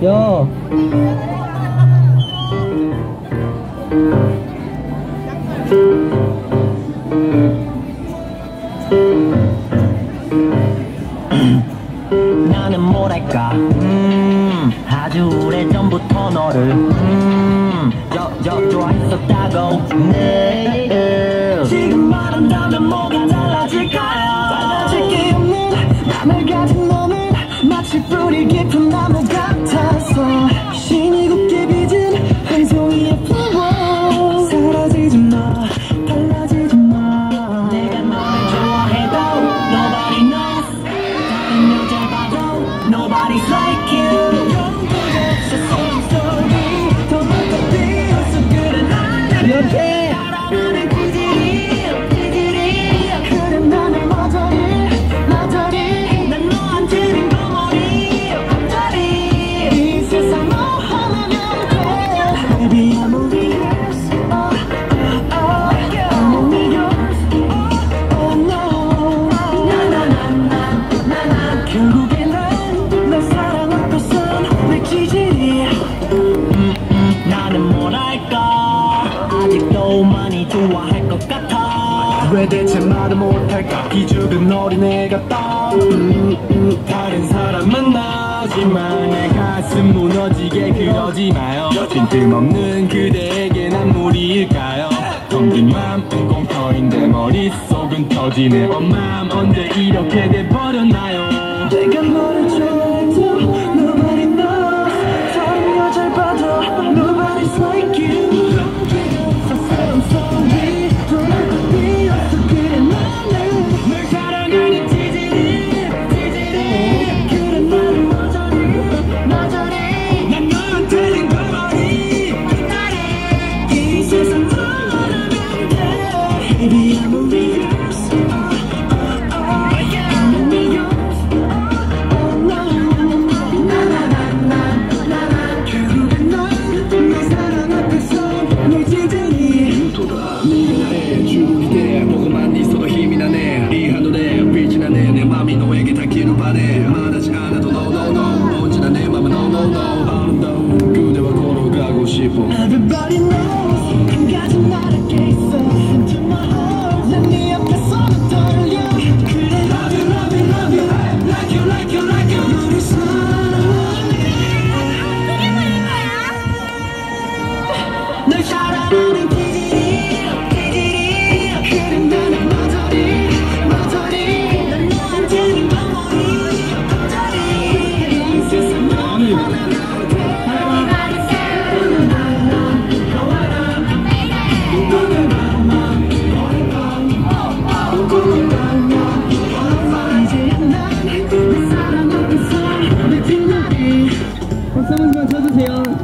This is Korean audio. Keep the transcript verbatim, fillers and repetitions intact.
야. 나는 뭐랄까 음 아주 오래전부터 너를 음저 저 좋아했었다고 네. 지금 말한다면 뭐가 달라질까요? 달라질 게 없는 맘을 가진 너는 마치 뿌리 깊은 나무 같아서 신이 곱게 빚은 한 송이의 풍워 사라지지 마 달라지지 마 내가 너를 좋아해도 nobody knows 다른 여자 봐도 nobody's like you 영구적 세상 속이 더부터 비어서 그래 나를 이렇게 알아보는 기질이 기질이 그래 나는 머저리 머저리 난 너한테는 거머리 앞다리 이 세상 너 하나면 돼 Baby I'm only yours oh, oh, oh, I'm only yours oh, oh no 나나나나나나 결국에 난 사랑하고선 내 기질이 음, 음, 나는 뭐랄까 아직도 많이 좋아할 것 같아 왜 대체 말을 못할까 기죽은 어린애 같다 음, 음, 다른 사람 만나지만 내 가슴 무너지게 그러지 마요 빈틈없는 그대에게 난 무리일까요 텅빈 맘은 공터인데 머릿속은 터지네 엄맘 언제 이렇게 돼버렸나요 내가 너를 좋아